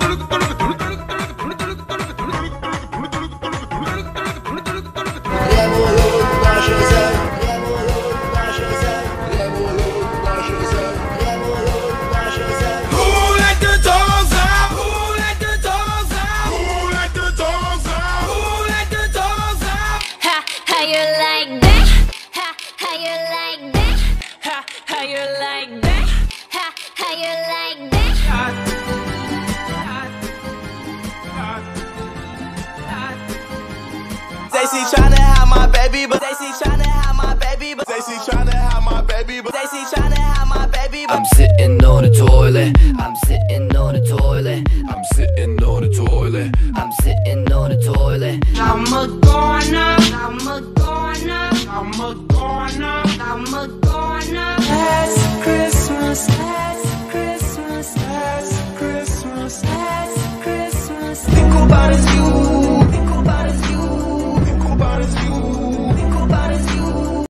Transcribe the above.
Stacy tryna have my baby, but Stacy tryna have my baby, but Stacy tryna have my baby, but Stacy tryna have my baby. I'm sitting on the toilet. I'm sitting on the toilet. I'm sitting on the toilet. I'm sitting on the toilet. I'm a goner. I'm a goner. I'm a goner. I'm a goner. Last Christmas. Last Christmas. Last Christmas. Last Christmas. Think about it's you. Think about it's you. Think about it's you.